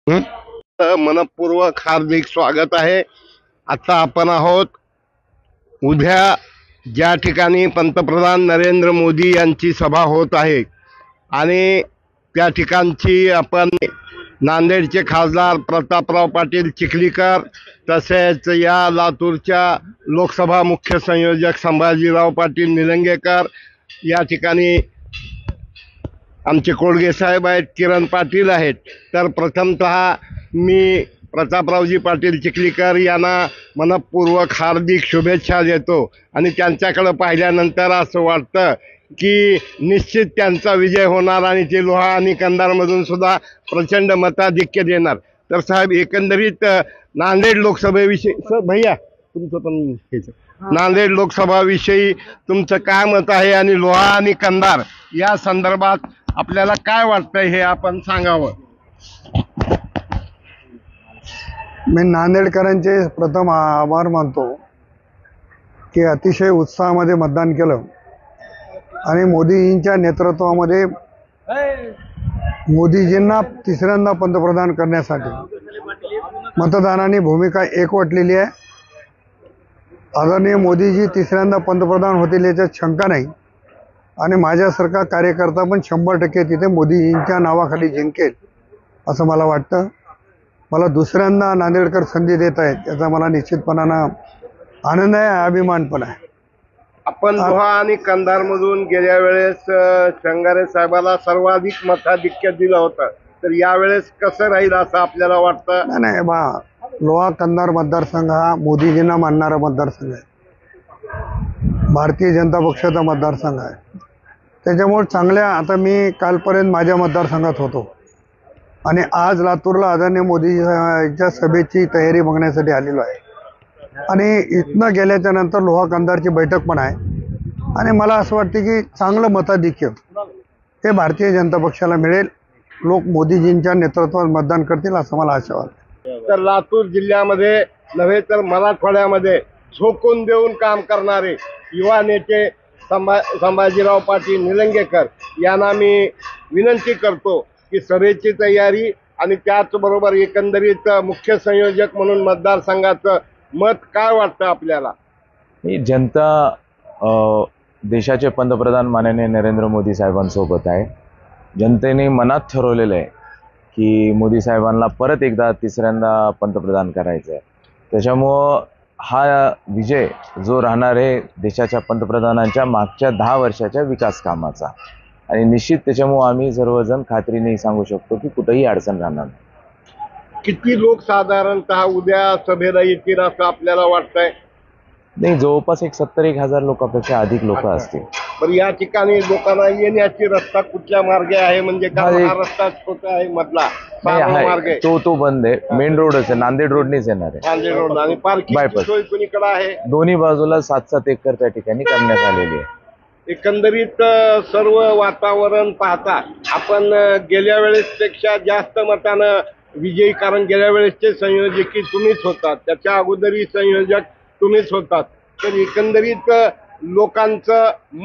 मनपूर्वक हार्दिक स्वागत आहे। आता आपण आहोत उद्या ज्या ठिकाणी पंतप्रधान नरेंद्र मोदी यांची सभा होत आहे आणि त्या ठिकाणची आपण नांदेडचे खासदार प्रतापराव पाटील चिखलीकर तसेच या लातूरच्या लोकसभा मुख्य संयोजक संभाजीराव पाटील निलंगेकर, या ठिकाणी आमचे कोळगे साहेब आहेत, किरण पाटील आहेत। तर प्रथमतः मी प्रतापरावजी पाटील चिखलीकर यांना मनपूर्वक हार्दिक शुभेच्छा देतो आणि त्यांच्याकडे पाहिल्यानंतर असं वाटतं की निश्चित त्यांचा विजय होणार आणि ते लोहा आणि कंधारमधून सुद्धा प्रचंड मताधिक्य देणार। तर साहेब, एकंदरीत नांदेड लोकसभेविषयी भैया तुमचं पण नांदेड लोकसभाविषयी तुमचं काय मत आहे आणि लोहा आणि कंधार या संदर्भात आपल्याला काय वाटतंय हे आपण सांगावं। मी नांदेडकरांचे प्रथम आभार मानतो की अतिशय उत्साहामध्ये मतदान केलं आणि मोदीजींच्या नेतृत्वामध्ये मोदीजींना तिसऱ्यांदा पंतप्रधान करण्यासाठी मतदारांनी भूमिका एकवटलेली आहे। आदरणीय मोदीजी तिसऱ्यांदा पंतप्रधान होतील याच्यात शंका नाही आणि माझ्यासारखा कार्यकर्ता पण 100% तिथे मोदीजींच्या नावाखाली जिंकेल असं मला वाटतं। मला दुसऱ्यांदा नांदेडकर संधी देत आहेत याचा मला निश्चितपणानं आनंद आहे, अभिमान पण आहे। आपण लोहा आणि कंधारमधून गेल्या वेळेस शंगारे साहेबाला सर्वाधिक मताधिक्य दिलं होतं, तर यावेळेस कसं राहील असं आपल्याला वाटतं? नाही बा, लोहा कंधार मतदारसंघ हा मोदीजींना मानणारा मतदारसंघ आहे, भारतीय जनता पक्षाचा मतदारसंघ आहे। त्याच्यामुळे चांगल्या, आता मी कालपर्यंत माझ्या मतदारसंघात होतो आणि आज लातूरला आदरणीय मोदीजींच्या सभेची तयारी बघण्यासाठी आलेलो आहे आणि इथनं गेल्याच्या नंतर लोहा कंधारची बैठक पण आहे आणि मला असं वाटतं की चांगलं मताधिक्य हे भारतीय जनता पक्षाला मिळेल। लोक मोदीजींच्या नेतृत्वात मतदान करतील असं मला आशा वाटते। तर लातूर जिल्ह्यामध्ये नव्हे तर मराठवाड्यामध्ये झोकून देऊन काम करणारे युवा नेते संभाजीराव पाटील निलंगेकर यांना मी विनंती करतो की सभेची तयारी आणि त्याचबरोबर एकंदरीत मुख्य संयोजक म्हणून मतदारसंघाचं मत काय वाटतं आपल्याला? जनता देशाचे पंतप्रधान माननीय नरेंद्र मोदी साहेबांसोबत आहे। जनतेने मनात ठरवलेलं आहे की मोदी साहेबांना परत एकदा तिसऱ्यांदा पंतप्रधान करायचं आहे। त्याच्यामुळं हा विजय जो राहणार आहे देशाच्या पंतप्रधानांच्या मागच्या 10 वर्षाच्या विकास कामाचा आणि निश्चित त्याच्यामुळे आम्ही सर्वजण खात्रीने सांगू शकतो की कुठेही अडचण राहणार नाही। किती लोक साधारणतः उद्या सभेला येतील असं आपल्याला वाटतंय? नाही, जवळपास 70-1,000 लोकांपेक्षा अधिक लोक असतील। पण या ठिकाणी लोकांना येण्याची रस्ता कुठल्या मार्गे आहे? म्हणजे हा रस्ता छोटा आहे मधला मार्ग आहे तो बंद आहे, मेन रोडच आहे, नांदेड रोडनेच येणार आहे। नांदेड रोड आणि पार्किंग सोय कोणीकडे आहे? दोन्ही बाजूला 7-7 एकर त्या ठिकाणी करण्यात आलेली आहे। एकंदरीत सर्व वातावरण पाहता आपण गेल्या वेळेसपेक्षा जास्त मतानं विजयी, कारण गेल्या वेळेसचे संयोजकी तुम्हीच होतात, त्याच्या अगोदरही संयोजक तुम्हीच होतात। तर एकंदरीत लोकांचं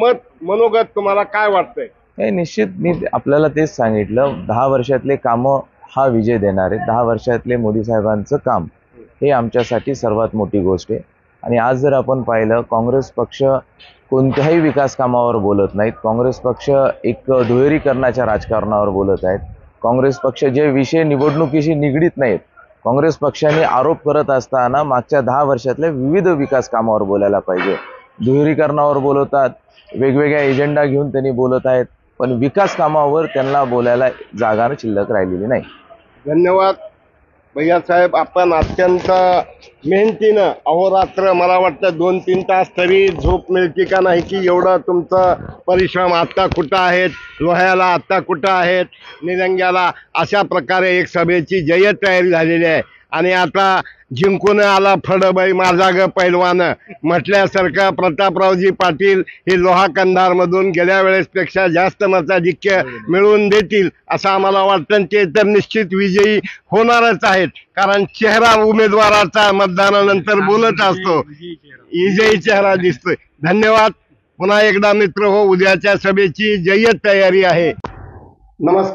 मनोगत तुम्हाला काय वाटतंय? हे निश्चित मी आपल्याला तेच सांगितलं, 10 वर्षातले कामं हा विजय देणार आहे। 10 वर्षातले मोदी साहेबांचं काम हे आमच्यासाठी सर्वात मोठी गोष्ट आहे आणि आज जर आपण पाहिलं, काँग्रेस पक्ष कोणत्याही विकास कामावर बोलत नाहीत, काँग्रेस पक्ष एक दुहेरीकरणाच्या राजकारणावर बोलत आहेत। काँग्रेस पक्ष जे विषय निवडणुकीशी निगडीत नाहीत, काँग्रेस पक्षाने आरोप करत असताना मागच्या 10 वर्षातल्या विविध विकास कामावर बोलायला पाहिजे। दुहेरीकरणावर बोलतात, वेगवेगळ्या एजेंडा घेऊन त्यांनी बोलत आहेत, पण विकास कामावर त्यांना बोलायला जागा शिल्लक राहिलेली नाही। धन्यवाद भैया साहेब, आपण अत्यंत मेहनतीनं अहोरात्र, मला वाटतं 2-3 तास तरी झोप मिळते का नाही की एवढं तुमचं परिश्रम, आत्ता कुठं आहेत, लोह्याला आत्ता कुठं आहेत, निलंग्याला, अशा प्रकारे एक सभेची जय्यत तयारी झालेली आहे आणि आता जिंकून आला फडबाई माझा ग पैलवान म्हटल्यासारखं प्रतापरावजी पाटील हे लोहा कंधारमधून गेल्या वेळेसपेक्षा जास्त मताधिक्य मिळवून देतील असं आम्हाला वाटतं। ते तर निश्चित विजयी होणारच आहेत, कारण चेहरा उमेदवाराचा मतदानानंतर बोलत असतो, विजयी चेहरा दिसतोय। धन्यवाद पुन्हा एकदा मित्र हो, उद्याच्या सभेची जय्यत तयारी आहे। नमस्कार।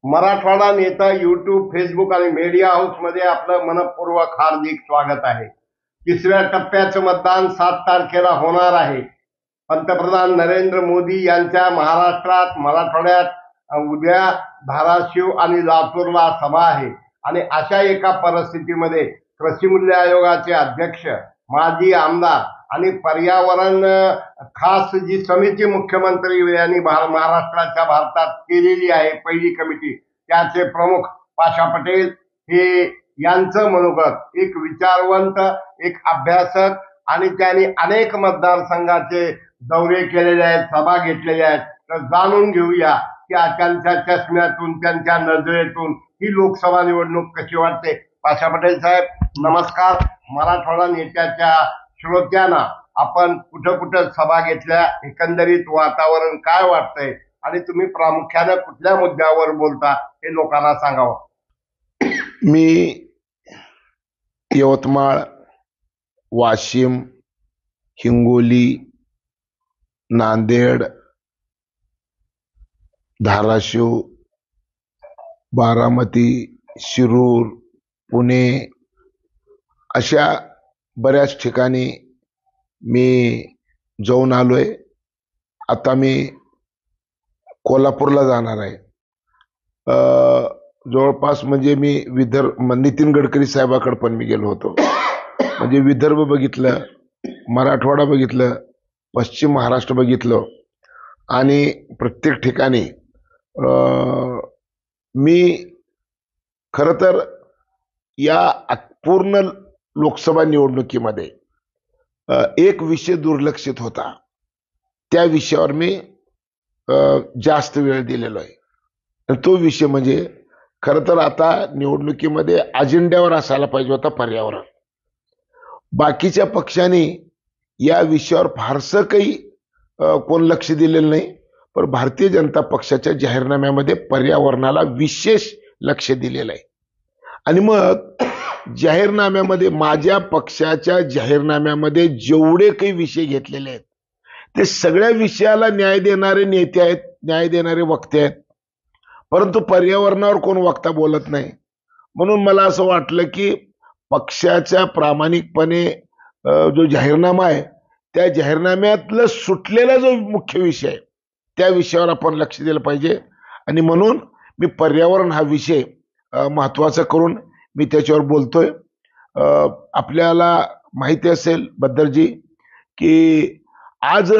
मराठवाडा नेता यूट्यूब, फेसबुक आणि मीडिया हाऊसमध्ये आपलं मनपूर्वक हार्दिक स्वागत आहे. 3व्या टप्प्याचं मतदान 7 तारखेला होणार आहे. पंतप्रधान नरेंद्र मोदी यांच्या महाराष्ट्रात, मराठवाड्यात उद्या धाराशिव आणि लातूरला सभा आहे. आणि अशा एका परिस्थितीमध्ये कृषी मूल्य आयोगाचे अध्यक्ष, माजी आमदार आणि पर्यावरण खास जी समिती मुख्यमंत्री यांनी महाराष्ट्राच्या भारतात केलेली आहे, पहिली कमिटी, त्याचे प्रमुख पाशा पटेल हे यांचं मनोगत, एक विचारवंत, एक अभ्यासक, आणि त्यांनी अनेक मतदारसंघाचे दौरे केलेले आहेत, सभा घेतलेल्या आहेत. तर जाणून घेऊया की त्यांच्या चष्म्यातून, त्यांच्या नजरेतून ही लोकसभा निवडणूक कशी वाटते. पाशा पटेल साहेब नमस्कार. मराठवाडा नेत्याच्या श्रोत्यांना आपण कुठं कुठं सभा घेतल्या, एकंदरीत वातावरण काय वाटतंय आणि तुम्ही प्रामुख्याने कुठल्या मुद्द्यावर बोलता हे लोकांना सांगावं. मी यवतमाळ, वाशिम, हिंगोली, नांदेड, धाराशिव, बारामती, शिरूर, पुणे अशा बऱ्याच ठिकाणी मी जाऊन आलोय. आता मी कोल्हापूरला जाणार आहे. जवळपास म्हणजे मी नितीन गडकरी साहेबाकडे पण मी गेलो होतो. म्हणजे विदर्भ बघितलं, मराठवाडा बघितलं, पश्चिम महाराष्ट्र बघितलं आणि प्रत्येक ठिकाणी मी खरं तर या पूर्ण लोकसभा निवडणुकीमध्ये एक विषय दुर्लक्षित होता. त्या विषयावर मी जास्त वेळ दिलेलो आहे. तो विषय म्हणजे खरं तर आता निवडणुकीमध्ये अजेंड्यावर असायला पाहिजे होता पर्यावरण. बाकीच्या पक्षांनी या विषयावर फारसं काही कोण लक्ष दिलेलं नाही, पण भारतीय जनता पक्षाच्या जाहीरनाम्यामध्ये पर्यावरणाला विशेष लक्ष दिलेलं आहे. आणि मग जाहीरनाम्यामध्ये, माझ्या पक्षाच्या जाहीरनाम्यामध्ये जेवढे काही विषय घेतलेले आहेत ते सगळ्या विषयाला न्याय देणारे नेते आहेत, न्याय देणारे वक्ते आहेत, परंतु पर्यावरणावर कोण वक्ता बोलत नाही. म्हणून मला असं वाटलं की पक्षाच्या प्रामाणिकपणे जो जाहीरनामा आहे त्या जाहीरनाम्यातलं सुटलेला जो मुख्य विषय आहे त्या विषयावर आपण लक्ष दिलं पाहिजे. आणि म्हणून मी पर्यावरण हा विषय महत्वाचा करून मी त्याच्यावर बोलतोय. आपल्याला माहिती असेल बद्दरजी की आज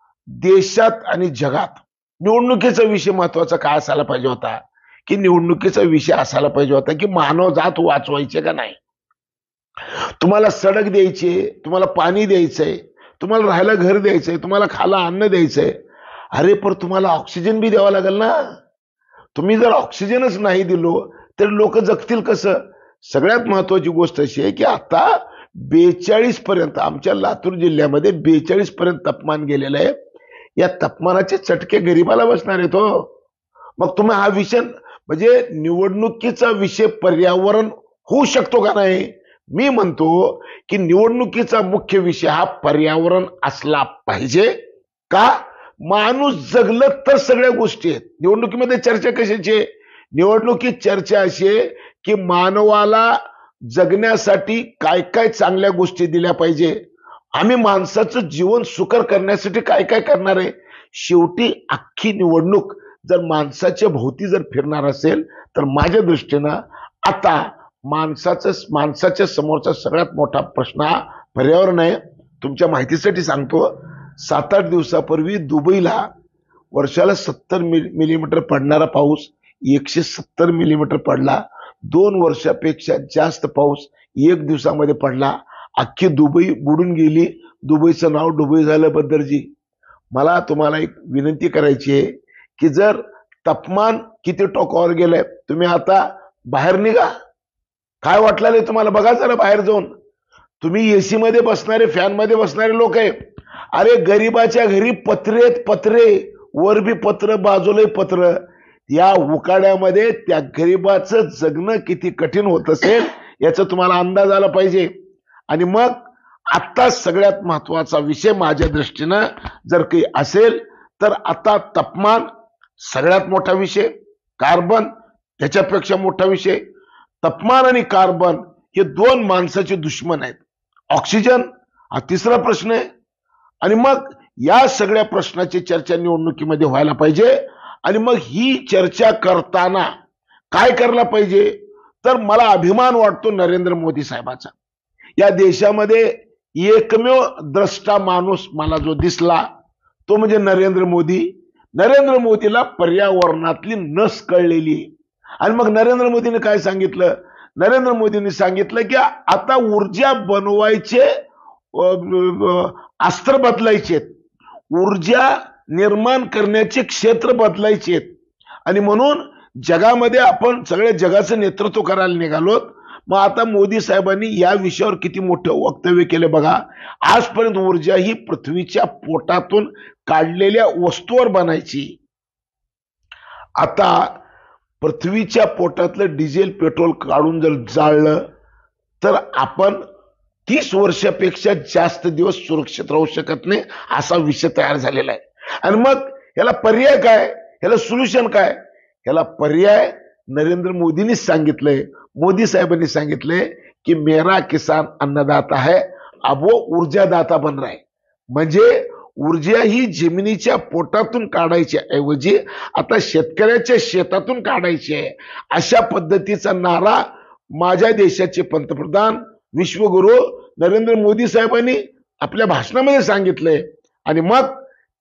देशात आणि जगात निवडणुकीचा विषय महत्वाचा काय असायला पाहिजे होता, की निवडणुकीचा विषय असायला पाहिजे होता की मानवजात वाचवायचे का नाही. तुम्हाला सडक द्यायची, तुम्हाला पाणी द्यायचंय, तुम्हाला राहायला घर द्यायचंय, तुम्हाला खायला अन्न द्यायचंय. अरे पण तुम्हाला ऑक्सिजन बी द्यावा लागेल ना. तुम्ही जर ऑक्सिजनच नाही दिलो तर लोक जगतील कसं. सगळ्यात महत्वाची गोष्ट अशी आहे की आता 42 पर्यंत आमच्या लातूर जिल्ह्यामध्ये 42 पर्यंत तापमान गेलेलं आहे. या तापमानाचे चटके गरीबाला बसणार आहेत हो. मग तुम्ही हा विषय म्हणजे निवडणुकीचा विषय पर्यावरण होऊ शकतो का नाही. मी म्हणतो की निवडणुकीचा मुख्य विषय हा पर्यावरण असला पाहिजे. का, माणूस जगलं तर सगळ्या गोष्टी आहेत. निवडणुकीमध्ये चर्चा कशाची आहे, निवडणुकीत चर्चा अशी आहे की मानवाला जगण्यासाठी काय काय चांगल्या गोष्टी दिल्या पाहिजे, आम्ही माणसाचं जीवन सुकर करण्यासाठी काय काय करणार आहे. शेवटी अख्खी निवडणूक जर माणसाच्या भोवती जर फिरणार असेल तर माझ्या दृष्टीनं आता माणसाच्या समोरचा सगळ्यात मोठा प्रश्न हा पर्यावरण आहे. तुमच्या माहितीसाठी सांगतो, 7-8 दिवसापूर्वी दुबईला वर्षाला 70 मिलीमीटर पडणारा पाऊस 170 मिलीमीटर पडला. 2 वर्षापेक्षा जास्त पाऊस 1 दिवसामध्ये पडला. अख्खी दुबई बुडून गेली. दुबईचं नाव डुबई झालं. बद्दरजी, मला तुम्हाला एक विनंती करायची आहे की जर तापमान किती टोकावर गेलंय, तुम्ही आता बाहेर निघा. काय वाटलं तुम्हाला बघा जरा बाहेर जाऊन. तुम्ही एसी मध्ये बसणारे, फॅन मध्ये बसणारे लोक आहे. अरे गरीबाच्या घरी पत्रे, वर बी पत्र, बाजूलाही पत्र. या उकाड्यामध्ये त्या गरीबाचं जगणं किती कठीण होत असेल याचा तुम्हाला अंदाज आला पाहिजे. आणि मग आता सगळ्यात महत्वाचा विषय माझ्या दृष्टीनं जर काही असेल तर आता तापमान सगळ्यात मोठा विषय, कार्बन त्याच्यापेक्षा मोठा विषय, तापमान आणि कार्बन हे दोन माणसाचे दुश्मन आहेत. ऑक्सिजन हा तिसरा प्रश्न आहे. आणि मग या सगळ्या प्रश्नाची चर्चा निवडणुकीमध्ये व्हायला पाहिजे. आणि मग ही चर्चा करताना काय करायला पाहिजे, तर मला अभिमान वाटतो नरेंद्र मोदी साहेबाचा. या देशामध्ये एकमेव द्रष्टा माणूस मला जो दिसला तो म्हणजे नरेंद्र मोदी. नरेंद्र मोदीला पर्यावरणातली नस कळलेली आहे. आणि मग नरेंद्र मोदीने काय सांगितलं, नरेंद्र मोदींनी सांगितलं की आता ऊर्जा बनवायचे अस्त्र बदलायचे, ऊर्जा निर्माण करण्याचे क्षेत्र बदलायचे. आणि म्हणून जगामध्ये आपण सगळ्या जगाचं नेतृत्व करायला निघालोत. मग आता मोदी साहेबांनी या विषयावर किती मोठं वक्तव्य केलं बघा. आजपर्यंत ऊर्जा ही पृथ्वीच्या पोटातून काढलेल्या वस्तूवर बनायची. आता पृथ्वीच्या पोटातलं डिझेल पेट्रोल काढून जर जाळलं तर आपण 30 वर्षापेक्षा जास्त दिवस सुरक्षित राहू शकत नाही, असा विषय तयार झालेला आहे. आणि मग याला पर्याय काय, याला सोल्युशन काय, याला पर्याय नरेंद्र मोदींनीच सांगितलंय. मोदी साहेबांनी सांगितलंय की मेरा किसान अन्नदाता है, अब वो ऊर्जादाता बन रहा है. म्हणजे ऊर्जा ही जमिनीच्या पोटातून काढायची ऐवजी आता शेतकऱ्याच्या शेतातून काढायची आहे. अशा पद्धतीचा नारा माझ्या देशाचे पंतप्रधान विश्वगुरु नरेंद्र मोदी साहेबांनी आपल्या भाषणामध्ये सांगितलंय. आणि मग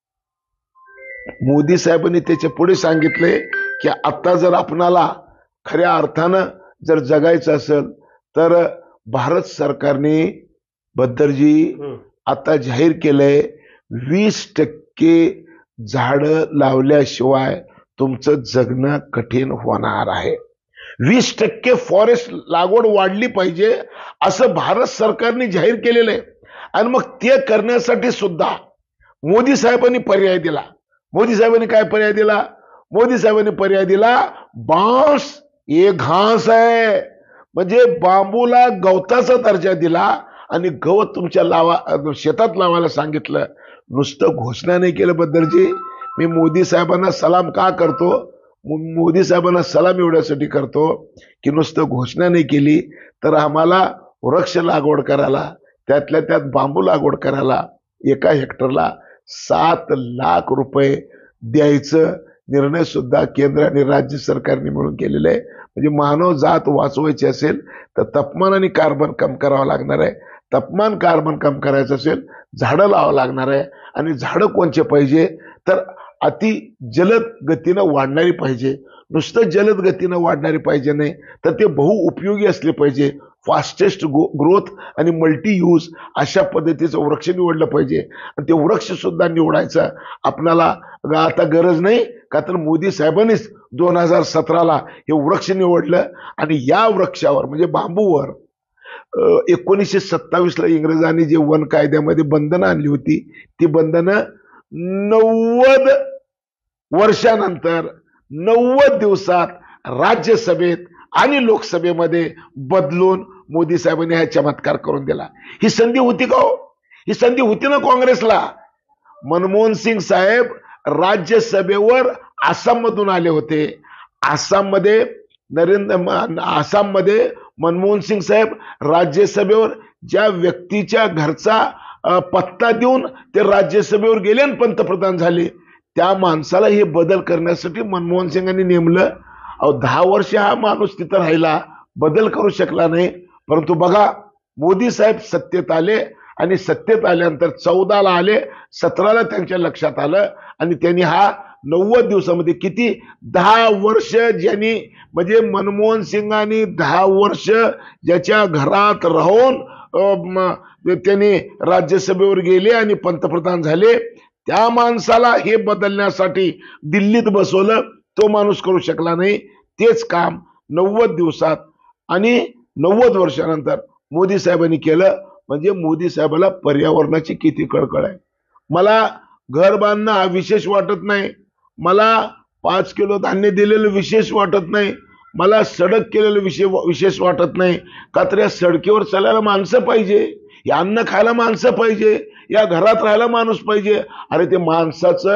मोदी साहेबांनी त्याच्या पुढे सांगितलंय की आता जर आपणाला खऱ्या अर्थानं जर जगायचं असेल तर भारत सरकारने बद्दरजी आता जाहीर केलंय 20% झाडं लावल्याशिवाय तुमचं जगणं कठीण होणार आहे. 20% फॉरेस्ट लागवड वाढली पाहिजे असं भारत सरकारने जाहीर केलेलं आहे. आणि मग ते करण्यासाठी सुद्धा मोदी साहेबांनी पर्याय दिला. मोदी साहेबांनी काय पर्याय दिला, मोदी साहेबांनी पर्याय दिला बांस ये घास आहे. म्हणजे बांबूला गवताचा दर्जा दिला आणि गवत तुमच्या शेतात लावायला सांगितलं. नुसतं घोषणा नाही केलं बद्दलजी. मी मोदी साहेबांना सलाम का करतो, मोदी साहेबांना सलाम एवढ्यासाठी करतो की नुसतं घोषणा नाही केली तर आम्हाला वृक्ष लागवड करायला, त्यातल्या त्यात बांबू लागवड करायला एका हेक्टरला 7 लाख रुपये द्यायचं निर्णय सुद्धा केंद्र आणि राज्य सरकारने मिळून केलेलं आहे. म्हणजे मानव जात वाचवायची असेल तर तापमान आणि कार्बन कम करावं लागणार आहे. तापमान कार्बन कम करायचं असेल झाडं लावावं लागणार आहे. आणि झाडं कोणचे पाहिजे तर अति जलद गतीनं वाढणारी पाहिजे. नुसतं जलद गतीनं वाढणारी पाहिजे नाही तर ते बहुउपयोगी असले पाहिजे. फास्टेस्ट ग्रोथ आणि मल्टी यूज अशा पद्धतीचं वृक्ष निवडलं पाहिजे. आणि ते वृक्ष सुद्धा निवडायचं आपणाला आता गरज नाही का, तर मोदी साहेबांनीच 2017ला हे वृक्ष निवडलं. आणि या वृक्षावर म्हणजे बांबूवर 1927ला इंग्रजांनी जे वन कायद्यामध्ये बंधनं आणली होती ती बंधनं 90 वर्षानंतर 90 दिवसात राज्यसभेत आणि लोकसभेमध्ये बदलून मोदी साहेबांनी हा चमत्कार करून दिला. ही संधी होती का हो? ही संधी होती ना काँग्रेसला. मनमोहन सिंग साहेब राज्यसभेवर आसाममधून आले होते. आसाममध्ये मनमोहन सिंग साहेब राज्यसभेवर ज्या व्यक्तीच्या घरचा पत्ता देऊन ते राज्यसभेवर गेले आणि पंतप्रधान झाले त्या माणसाला हे बदल करण्यासाठी मनमोहन सिंगांनी नेमलं. 10 वर्ष हा माणूस तिथं राहिला, बदल करू शकला नाही. परंतु बघा मोदी साहेब सत्तेत आले आणि सत्तेत आल्यानंतर 14ला आले, 17ला त्यांच्या लक्षात आलं आणि त्यांनी हा 90 दिवसामध्ये किती 10 वर्ष ज्यांनी म्हणजे मनमोहन सिंगांनी 10 वर्ष ज्याच्या घरात राहून त्यांनी राज्यसभेवर गेले आणि पंतप्रधान झाले त्या माणसाला हे बदलण्यासाठी दिल्लीत बसवलं. तो माणूस करू शकला नाही. तेच काम 90 दिवसात आणि 90 वर्षानंतर मोदी साहेबांनी केलं. म्हणजे मोदी साहेबाला पर्यावरणाची किती कळकळ आहे. मला घर बांधणं हा विशेष वाटत नाही, मला 5 किलो धान्य दिलेलं विशेष वाटत नाही, मला सडक केलेलं विशेष वाटत नाही. का तर या सडकीवर चालायला माणसं पाहिजे, या अन्न खायला माणसं पाहिजे, या घरात राहायला माणूस पाहिजे. अरे ते माणसाचं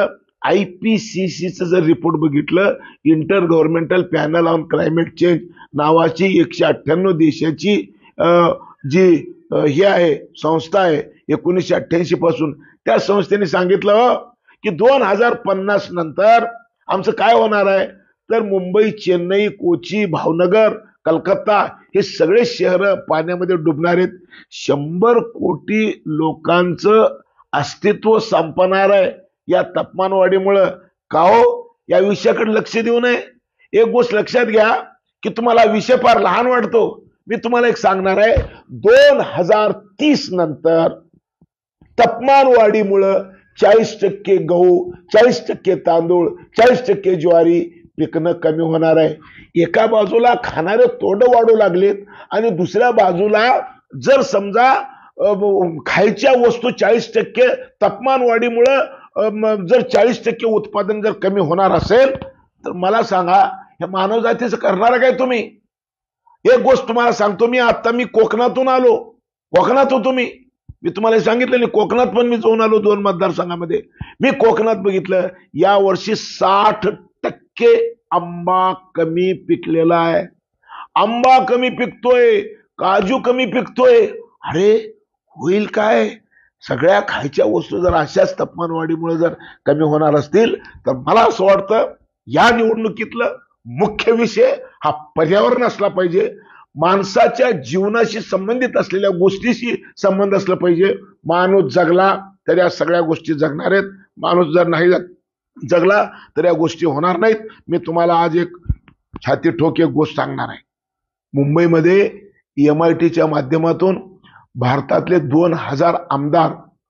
IPCCचं जर रिपोर्ट बघितलं, intergovernmental panel on climate change नावाची 198 देशाची जी ही आहे संस्था आहे 1988 पासून, त्या संस्थेने सांगितलं की 2050 नंतर आमचं काय होणार आहे, तर मुंबई, चेन्नई, कोची, भावनगर, कलकत्ता हे सगळे शहर पाण्यामध्ये डुबणार आहेत. 100 कोटी लोकांचं अस्तित्व संपणार आहे या तापमानवाढीमुळं. का हो, या विषयाकडे लक्ष देऊ नये? एक गोष्ट लक्षात घ्या की तुम्हाला विषय फार लहान वाटतो. मी तुम्हाला एक सांगणार आहे, 2030 नंतर तापमानवाढीमुळं 40% गहू, 40% तांदूळ, 40% ज्वारी पिकणं कमी होणार आहे. एका बाजूला खाणारे तोंड वाढू लागलेत आणि दुसऱ्या बाजूला जर समजा खायच्या वस्तू 40% तापमानवाढीमुळं जर 40% उत्पादन जर कमी होणार असेल तर मला सांगा, हे मानवजातीचं करणार काय तुम्ही? एक गोष्ट तुम्हाला सांगतो, मी कोकणातून आलो. कोकणात होतो मी तुम्हाला सांगितलं, कोकणात पण मी जाऊन आलो 2 मतदारसंघामध्ये. मी कोकणात बघितलं, या वर्षी 60% आंबा कमी पिकलेला आहे. आंबा कमी पिकतोय, काजू कमी पिकतोय. अरे होईल काय? सगळ्या खायच्या वस्तू जर अशाच तापमानवाढीमुळे जर कमी होणार असतील तर मला असं वाटतं या निवडणुकीतलं मुख्य विषय हा पर्यावरण असला पाहिजे. माणसाच्या जीवनाशी संबंधित असलेल्या गोष्टीशी संबंध असला पाहिजे. माणूस जगला तर या सगळ्या गोष्टी जगणार आहेत. माणूस जर नाही जगला तर या गोष्टी होणार नाहीत. मी तुम्हाला आज एक छाती ठोक एक गोष्ट सांगणार आहे. मुंबईमध्ये MITच्या माध्यमातून भारतातले 2000 आमदार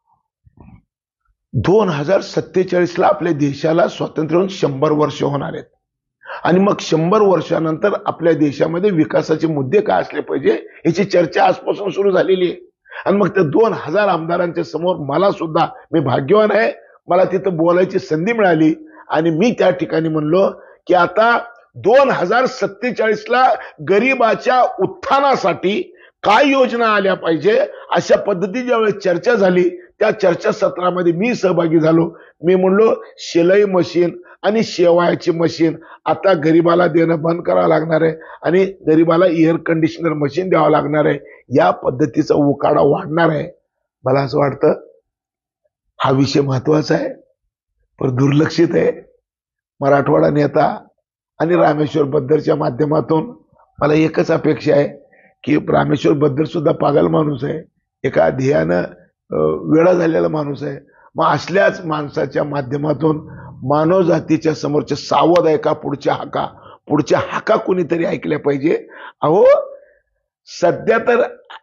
2047ला आपल्या देशाला स्वातंत्र्य होऊन 100 वर्ष होणार आहेत. आणि मग 100 वर्षानंतर आपल्या देशामध्ये विकासाचे मुद्दे काय असले पाहिजे याची चर्चा आजपासून सुरू झालेली आहे. आणि मग त्या 2000 आमदारांच्या समोर मला सुद्धा, मी भाग्यवान आहे, मला तिथं बोलायची संधी मिळाली. आणि मी त्या ठिकाणी म्हणलो की आता 2047ला गरिबाच्या उत्थानासाठी काय योजना आल्या पाहिजे अशा पद्धती ज्यावेळेस चर्चा झाली, त्या चर्चासत्रामध्ये मी सहभागी झालो. मी म्हणलो शिलाई मशीन आणि शेवायाची मशीन आता गरिबाला देणं बंद करावं लागणार आहे आणि गरिबाला एअर कंडिशनर मशीन द्यावं लागणार आहे. या पद्धतीचा उकाडा वाढणार आहे. मला असं वाटतं हा विषय महत्वाचा आहे पण दुर्लक्षित आहे. मराठवाडा नेता आणि रामेश्वर बद्दरच्या माध्यमातून मला एकच अपेक्षा आहे की रामेश्वर बद्दर सुद्धा पागल माणूस आहे, एका ध्येयानं वेळा झालेला माणूस आहे. मग असल्याच माणसाच्या माध्यमातून मानव जातीच्या समोरच्या सावध आहे का पुढच्या हाका कोणीतरी ऐकल्या पाहिजे. अहो सध्या तर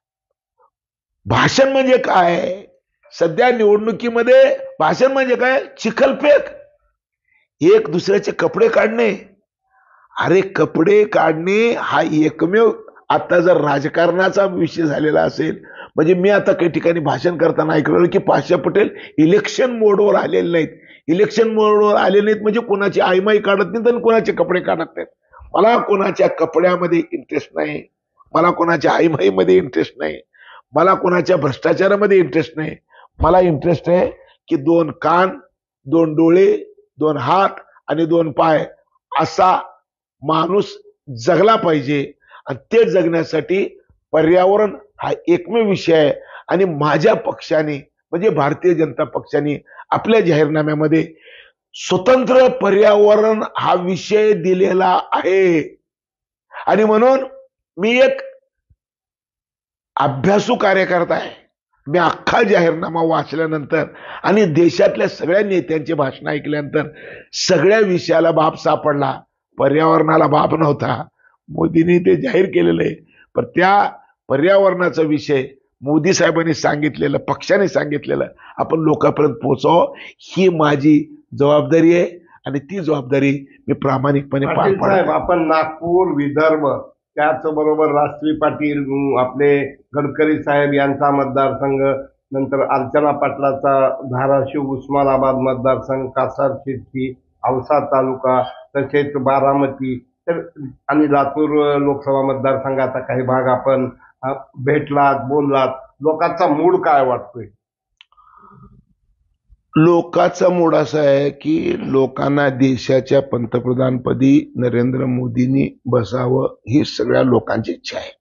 भाषण म्हणजे काय, सध्या निवडणुकीमध्ये भाषण म्हणजे काय, चिखलफेक, एक दुसऱ्याचे कपडे काढणे. अरे कपडे काढणे हा एकमेव आता जर राजकारणाचा विषय झालेला असेल, म्हणजे मी आता काही ठिकाणी भाषण करताना ऐकलं की पाशा पटेल इलेक्शन मोडवर आलेले नाहीत. इलेक्शन मोडवर आले नाहीत म्हणजे कोणाची आईमाई काढत नाहीत आणि कोणाचे कपडे काढत नाहीत. मला कोणाच्या कपड्यामध्ये इंटरेस्ट नाही, मला कोणाच्या आईमाईमध्ये इंटरेस्ट नाही, मला कोणाच्या भ्रष्टाचारामध्ये इंटरेस्ट नाही. मला इंटरेस्ट आहे की 2 कान, 2 डोळे, 2 हात आणि 2 पाय असा माणूस जगला पाहिजे. आणि ते जगण्यासाठी पर्यावरण हा एकमेव विषय आहे. आणि माझ्या पक्षाने म्हणजे भारतीय जनता पक्षाने आपल्या जाहीरनाम्यामध्ये स्वतंत्र पर्यावरण हा विषय दिलेला आहे. आणि म्हणून मी एक अभ्यासू कार्यकर्ता आहे. मी अख्खा जाहीरनामा वाचल्यानंतर आणि देशातल्या सगळ्या नेत्यांची भाषण ऐकल्यानंतर सगळ्या विषयाला बाप सापडला, पर्यावरणाला बाप नव्हता. मोदींनी ते जाहीर केलेलं आहे पण त्या पर्यावरणाचा विषय मोदी साहेबांनी सांगितलेलं, पक्षाने सांगितलेलं आपण लोकांपर्यंत पोहोचव ही माझी जबाबदारी आहे आणि ती जबाबदारी मी प्रामाणिकपणे पार पाडतो. आपण नागपूर, विदर्भ, त्याचबरोबर राष्ट्रीय पाटील आपले गडकरी साहेब यांचा मतदारसंघ, नंतर अर्चना पाटलाचा धाराशिव उस्मानाबाद मतदारसंघ, कासार शिर्डी, औसा तालुका, तसेच बारामती आणि लातूर लोकसभा मतदारसंघाचा काही भाग आपण भेटलात, बोललात. लोकांचा मूड काय वाटतोय? लोकांचा मूड असा आहे की लोकांना देशाच्या पंतप्रधानपदी नरेंद्र मोदींनी बसावं ही सगळ्या लोकांची इच्छा आहे.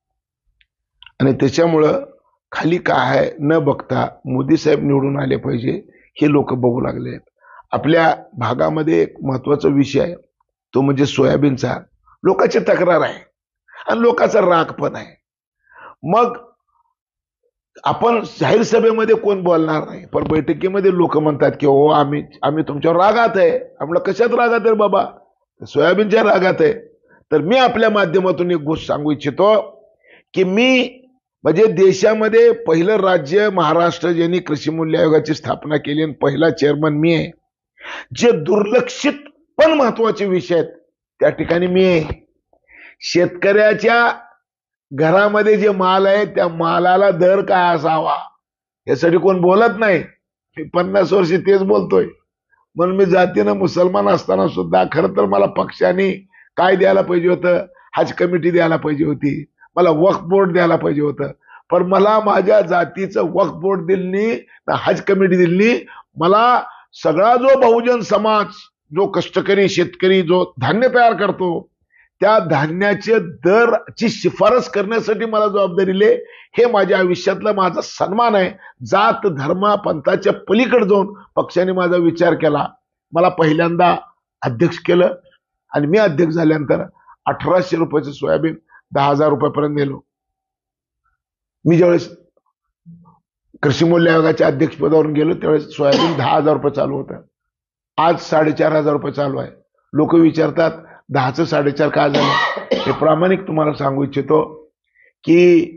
आणि त्याच्यामुळं खाली काय आहे न बघता मोदी साहेब निवडून आले पाहिजे हे लोक बघू लागले आहेत. आपल्या भागामध्ये एक महत्वाचा विषय आहे, तो म्हणजे सोयाबीनचा. लोकांची तक्रार आहे आणि लोकांचा राग पण आहे. मग आपण जाहीर सभेमध्ये कोण बोलणार नाही, पण बैठकीमध्ये लोक म्हणतात की हो आम्ही तुमच्यावर रागात आहे. आपलं कशात रागात आहे बाबा? सोयाबीनच्या रागात आहे. तर मी आपल्या माध्यमातून एक गोष्ट सांगू इच्छितो की मी म्हणजे देशामध्ये पहिलं राज्य महाराष्ट्र ज्यांनी कृषी मूल्य आयोगाची स्थापना केली आणि पहिला चेअरमन मी आहे. जे दुर्लक्षित पण महत्वाचे विषय आहेत त्या ठिकाणी मी आहे. शेतकऱ्याच्या घरामध्ये जे माल आहे त्या मालाला दर काय असावा यासाठी कोण बोलत नाही. मी 50 वर्ष तेच बोलतोय. म्हणून मी जातीनं मुसलमान असताना सुद्धा खरं तर मला पक्षाने काय द्यायला पाहिजे होतं, हज कमिटी द्यायला पाहिजे होती, मला वक्फ बोर्ड द्यायला पाहिजे होतं. पण मला माझ्या जातीचं वक्फ बोर्ड दिलं नाही, हज कमिटी दिली नाही. मला सगळा जो बहुजन समाज, जो कष्टकरी शेतकरी जो धान्य तयार करतो त्या धान्याचे दरची शिफारस करण्यासाठी मला जबाबदारी दिली. हे माझ्या आयुष्यातला माझा सन्मान आहे. जात धर्म पंथाच्या पलीकडे जाऊन पक्षाने माझा विचार केला. मला पहिल्यांदा अध्यक्ष केलं आणि मी अध्यक्ष झाल्यानंतर 1800 रुपयाचं सोयाबीन 10,000 रुपयापर्यंत नेलो. मी ज्यावेळेस कृषी मूल्य आयोगाच्या अध्यक्षपदावरून गेलो त्यावेळेस सोयाबीन 10,000 रुपये चालू होतं. आज 4,500 रुपये चालू आहे. लोक विचारतात 10चं 4.5 काय झालं? हे प्रामाणिक तुम्हाला सांगू इच्छितो की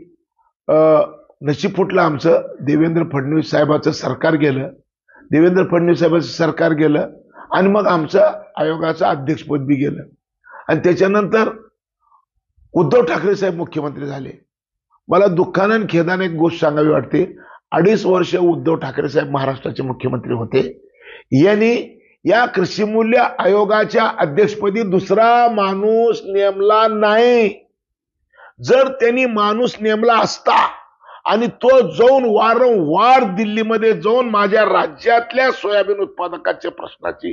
नशीब फुटलं आमचं. देवेंद्र फडणवीस साहेबाचं सरकार गेलं, देवेंद्र फडणवीस साहेबाचं सरकार गेलं आणि मग आमचं आयोगाचं अध्यक्षपद बी गेलं. आणि त्याच्यानंतर उद्धव ठाकरे साहेब मुख्यमंत्री झाले. मला दुःखानं आणि खेदानं एक गोष्ट सांगावी वाटते. 2.5 वर्ष उद्धव ठाकरे साहेब महाराष्ट्राचे मुख्यमंत्री होते. यांनी या कृषी मूल्य आयोगाच्या अध्यक्षपदी दुसरा माणूस नेमला नाही. जर त्यांनी माणूस नेमला असता आणि तो जाऊन वारंवार दिल्लीमध्ये जाऊन माझ्या राज्यातल्या सोयाबीन उत्पादकांच्या प्रश्नाची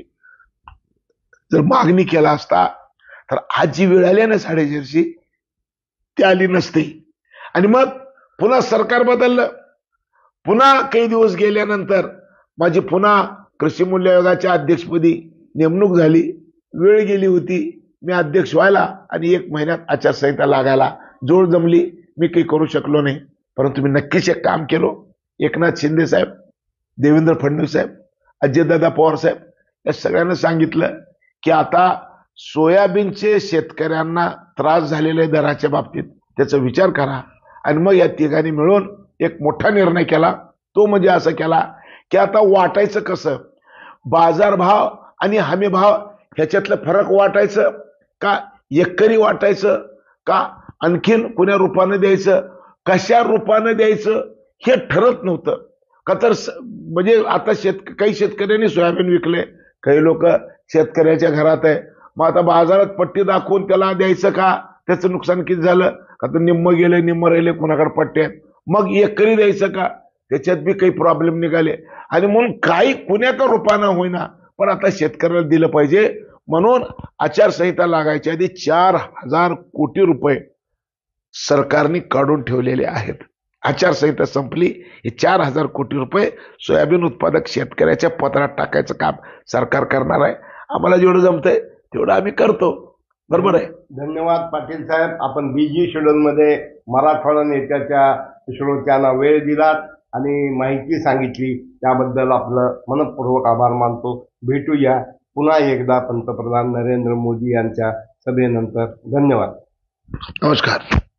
जर मागणी केला असता तर आज जी वेळ आली ना 450 ती आली नसती. आणि मग पुन्हा सरकार बदललं. पुन्हा काही दिवस गेल्यानंतर माझी पुन्हा कृषी मूल्य आयोगाच्या अध्यक्षपदी नेमणूक झाली. वेळ गेली होती मी अध्यक्ष व्हायला आणि 1 महिन्यात आचारसंहिता लागायला जोड जमली. मी काही करू शकलो नाही. परंतु मी नक्कीच एक काम केलो. एकनाथ शिंदे साहेब, देवेंद्र फडणवीस साहेब, अजितदादा पवार साहेब या सगळ्यांना सांगितलं की आता सोयाबीनचे शेतकऱ्यांना त्रास झालेल्या दराच्या बाबतीत त्याचा विचार करा. आणि मग या तिघांनी मिळून एक मोठा निर्णय केला. तो म्हणजे असं केला की आता वाटायचं कसं? बाजारभाव आणि हमी भाव ह्याच्यातलं फरक वाटायचं का एकरी वाटायचं का आणखीन कुण्या रूपानं द्यायचं, कशा रूपानं द्यायचं हे ठरत नव्हतं. का तर म्हणजे आता काही शेतकऱ्यांनी सोयाबीन विकले, काही लोक शेतकऱ्याच्या घरात आहे. मग आता बाजारात पट्टी दाखवून त्याला द्यायचं का? त्याचं नुकसान किती झालं का? तर निम्म गेले निम्म राहिले कुणाकडे पट्टे आहेत. मग एकरी द्यायचं का? त्याच्यात बी काही प्रॉब्लेम निघाले. आणि म्हणून काही कुण्याका रूपानं होईना पण आता शेतकऱ्याला दिलं पाहिजे. म्हणून आचारसंहिता लागायच्या आधी 4,000 कोटी रुपये सरकारने काढून ठेवलेले आहेत. आचारसंहिता संपली, हे 4,000 कोटी रुपये सोयाबीन उत्पादक शेतकऱ्याच्या पत्रात टाकायचं काम सरकार करणार आहे. आम्हाला जेवढं जमतंय तेवढं आम्ही करतो. बरोबर आहे. धन्यवाद पाटील साहेब. आपण बिझी शेड्यूलमध्ये मराठवाडा नेत्याच्या श्रोत्यांना वेळ दिलात आणि माहिती सांगितली त्याबद्दल आपलं मनपूर्वक आभार मानतो. भेटूया पुन्हा एकदा पंतप्रधान नरेंद्र मोदी यांच्या सभेनंतर. धन्यवाद. नमस्कार.